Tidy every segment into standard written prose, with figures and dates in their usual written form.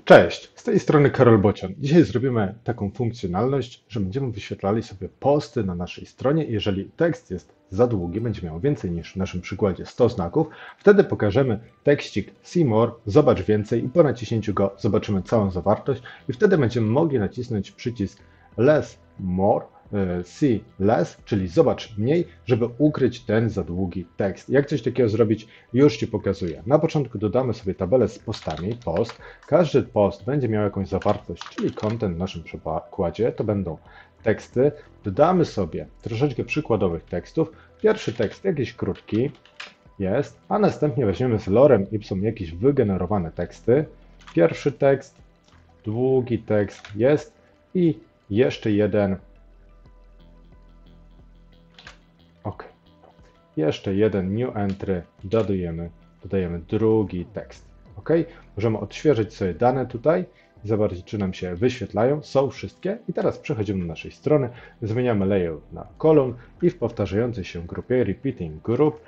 Cześć, z tej strony Karol Bocian. Dzisiaj zrobimy taką funkcjonalność, że będziemy wyświetlali sobie posty na naszej stronie. Jeżeli tekst jest za długi, będzie miał więcej niż w naszym przykładzie 100 znaków, wtedy pokażemy tekstik See More, zobacz więcej i po naciśnięciu go zobaczymy całą zawartość i wtedy będziemy mogli nacisnąć przycisk Less More, See Less, czyli zobacz mniej, żeby ukryć ten za długi tekst. Jak coś takiego zrobić, już Ci pokazuję. Na początku dodamy sobie tabelę z postami, post. Każdy post będzie miał jakąś zawartość, czyli content w naszym przykładzie, to będą teksty. Dodamy sobie troszeczkę przykładowych tekstów. Pierwszy tekst jakiś krótki jest, a następnie weźmiemy z lorem ipsum jakieś wygenerowane teksty. Pierwszy tekst, długi tekst jest i jeszcze jeden. OK. Jeszcze jeden new entry dodajemy drugi tekst. OK. Możemy odświeżyć sobie dane tutaj i zobaczyć, czy nam się wyświetlają. Są wszystkie. I teraz przechodzimy do naszej strony, zmieniamy layout na column i w powtarzającej się grupie repeating group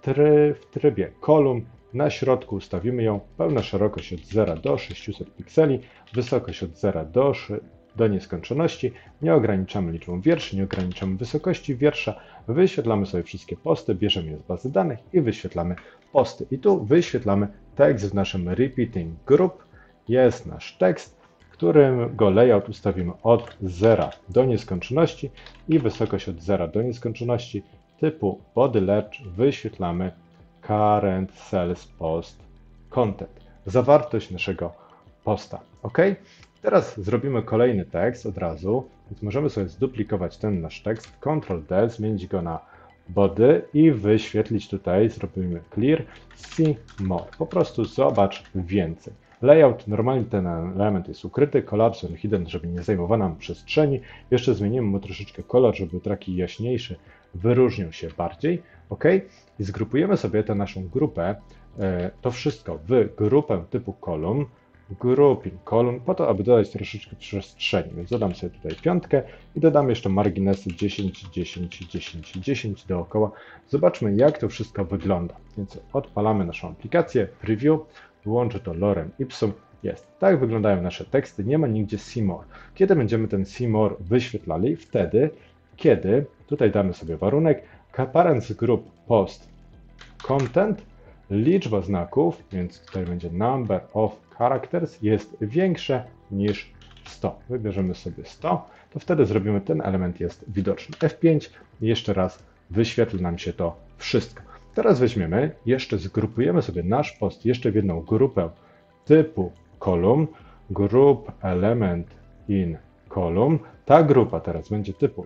w trybie column na środku ustawimy ją pełna szerokość od 0 do 600 pikseli, wysokość od 0 do nieskończoności, nie ograniczamy liczbą wierszy, nie ograniczamy wysokości wiersza, wyświetlamy sobie wszystkie posty, bierzemy je z bazy danych i wyświetlamy posty. I tu wyświetlamy tekst w naszym repeating group, jest nasz tekst, którego layout ustawimy od 0 do nieskończoności i wysokość od 0 do nieskończoności typu body lecz wyświetlamy current sales post content, zawartość naszego posta. OK? Teraz zrobimy kolejny tekst od razu, więc możemy sobie zduplikować ten nasz tekst, Ctrl-D, zmienić go na body i wyświetlić tutaj, zrobimy clear, see more, po prostu zobacz więcej. Layout, normalnie ten element jest ukryty, collapse on hidden, żeby nie zajmował nam przestrzeni. Jeszcze zmienimy mu troszeczkę kolor, żeby był taki jaśniejszy, wyróżniał się bardziej. OK? I zgrupujemy sobie tę naszą grupę, to wszystko w grupę typu column, grouping column, po to, aby dodać troszeczkę przestrzeni. Więc dodam sobie tutaj piątkę i dodam jeszcze marginesy 10, 10, 10, 10 dookoła. Zobaczmy, jak to wszystko wygląda. Więc odpalamy naszą aplikację, preview, wyłączę to lorem ipsum, jest. Tak wyglądają nasze teksty, nie ma nigdzie see more. Kiedy będziemy ten see more wyświetlali? Wtedy, kiedy, tutaj damy sobie warunek, parents group post content, liczba znaków, więc tutaj będzie number of characters, jest większe niż 100. Wybierzemy sobie 100, to wtedy zrobimy, ten element jest widoczny. F5 i jeszcze raz wyświetli nam się to wszystko. Teraz weźmiemy, jeszcze zgrupujemy sobie nasz post jeszcze w jedną grupę typu column, group element in column. Ta grupa teraz będzie typu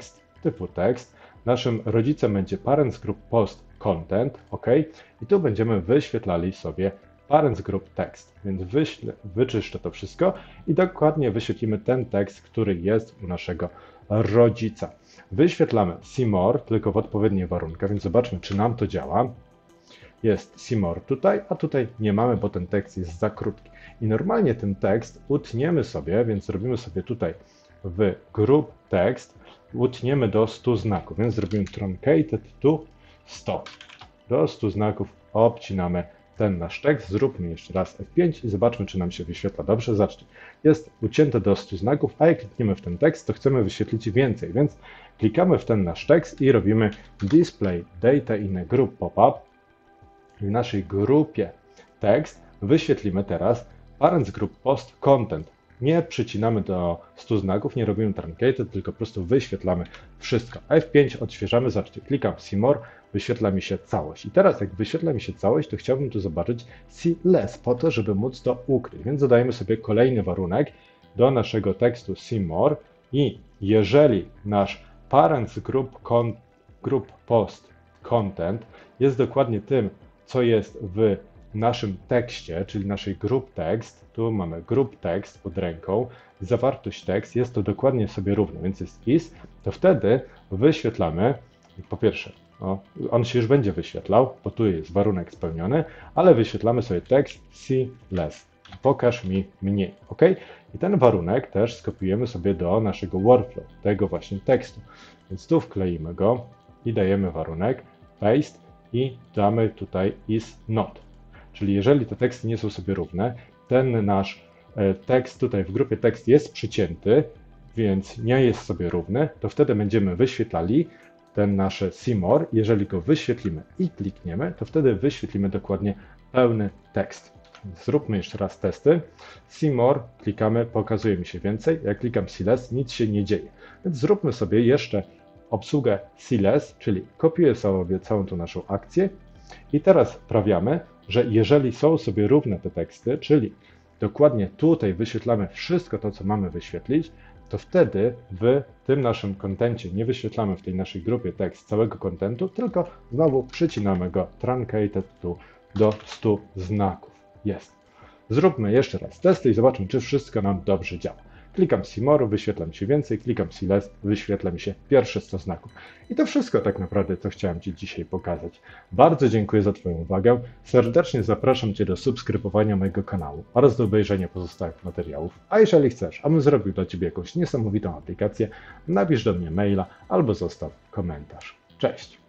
text. Naszym rodzicem będzie parents group post content, OK? I tu będziemy wyświetlali sobie parents group text, więc wyczyszczę to wszystko i dokładnie wyświetlimy ten tekst, który jest u naszego rodzica. Wyświetlamy see more, tylko w odpowiednich warunkach, więc zobaczmy, czy nam to działa. Jest see more tutaj, a tutaj nie mamy, bo ten tekst jest za krótki. I normalnie ten tekst utniemy sobie, więc zrobimy sobie tutaj w group text, utniemy do 100 znaków, więc zrobimy truncated to 100. Do 100 znaków obcinamy ten nasz tekst, zróbmy jeszcze raz F5 i zobaczmy, czy nam się wyświetla dobrze. Zobaczcie, jest ucięte do 100 znaków, a jak klikniemy w ten tekst, to chcemy wyświetlić więcej, więc klikamy w ten nasz tekst i robimy display data in a group pop-up. W naszej grupie tekst wyświetlimy teraz parents group post content. Nie przycinamy do 100 znaków, nie robimy truncated, tylko po prostu wyświetlamy wszystko. F5 odświeżamy, zobaczcie, klikam see more, wyświetla mi się całość. I teraz jak wyświetla mi się całość, to chciałbym tu zobaczyć see less, po to, żeby móc to ukryć. Więc dodajemy sobie kolejny warunek do naszego tekstu see more i jeżeli nasz parents group post content jest dokładnie tym, co jest w naszym tekście, czyli naszej group text, tu mamy group text pod ręką, zawartość tekst, jest to dokładnie sobie równo, więc jest is, to wtedy wyświetlamy, po pierwsze, on się już będzie wyświetlał, bo tu jest warunek spełniony, ale wyświetlamy sobie tekst see less, pokaż mi mniej, OK? I ten warunek też skopiujemy sobie do naszego workflow, tego właśnie tekstu, więc tu wkleimy go i dajemy warunek paste i damy tutaj is not. Czyli jeżeli te teksty nie są sobie równe, ten nasz tekst tutaj w grupie tekst jest przycięty, więc nie jest sobie równy, to wtedy będziemy wyświetlali ten nasz see more. Jeżeli go wyświetlimy i klikniemy, to wtedy wyświetlimy dokładnie pełny tekst. Zróbmy jeszcze raz testy. See more, klikamy, pokazuje mi się więcej. Jak klikam see less, nic się nie dzieje. Więc zróbmy sobie jeszcze obsługę see less, czyli kopiuję sobie całą tą naszą akcję i teraz sprawiamy, że jeżeli są sobie równe te teksty, czyli dokładnie tutaj wyświetlamy wszystko to, co mamy wyświetlić, to wtedy w tym naszym kontencie nie wyświetlamy w tej naszej grupie tekst całego kontentu, tylko znowu przycinamy go truncated to do 100 znaków. Jest. Zróbmy jeszcze raz testy i zobaczmy, czy wszystko nam dobrze działa. Klikam see more, wyświetla mi się więcej, klikam see less, wyświetla mi się pierwsze 100 znaków. I to wszystko tak naprawdę, co chciałem Ci dzisiaj pokazać. Bardzo dziękuję za Twoją uwagę. Serdecznie zapraszam Cię do subskrybowania mojego kanału oraz do obejrzenia pozostałych materiałów. A jeżeli chcesz, abym zrobił dla Ciebie jakąś niesamowitą aplikację, napisz do mnie maila albo zostaw komentarz. Cześć!